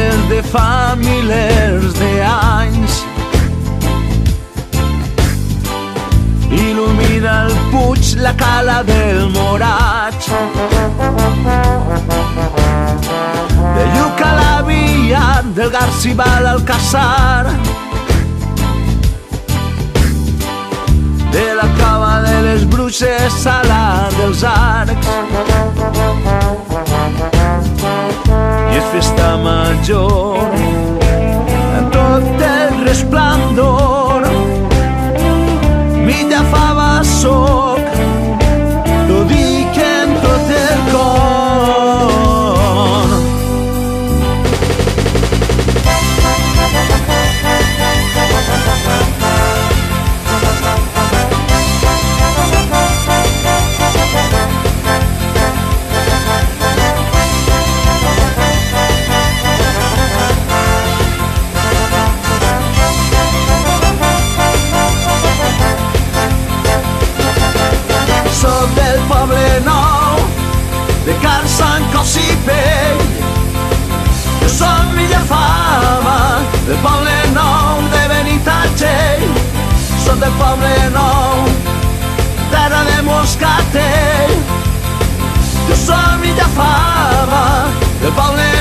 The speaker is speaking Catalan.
des de fa milers d'anys. Il·lumina el Puig, la cala del Moraig. De Lluc a la Via, del Garcibal al Casar, de la Cava de les Bruixes a la dels Arcs. I és festa major en tot el resplendor. Milla fava soc, t'ho dic en tot el cor. Soc del Poble Nou, de Can Sant Cos i Pell. Jo soc Villafama, del Poble Nou, de Benitatxell. Soc del Poble Nou, terra de Moscatell. Jo soc Villafama, del Poble